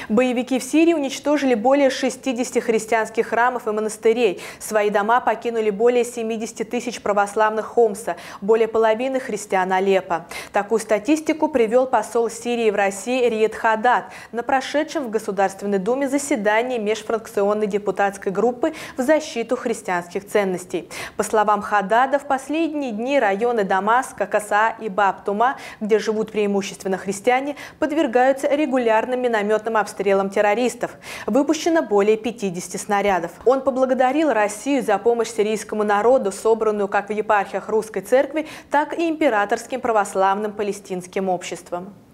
Боевики в Сирии уничтожили более 60 христианских храмов и монастырей. Свои дома покинули более 70 тысяч православных Хомса, более половины христиан Алеппо. Такую статистику привел посол Сирии в России Риет Хадад на прошедшем в Государственной Думе заседании межфракционной депутатской группы в защиту христианских ценностей. По словам Хадада, в последние дни районы Дамаска, Касаа и Баб-Тума, где живут преимущественно христиане, подвергаются регулярным минометным обстрелам террористов. Выпущено более 50 снарядов. Он поблагодарил Россию за помощь сирийскому народу, собранную как в епархиях Русской Церкви, так и императорским православным палестинским обществом.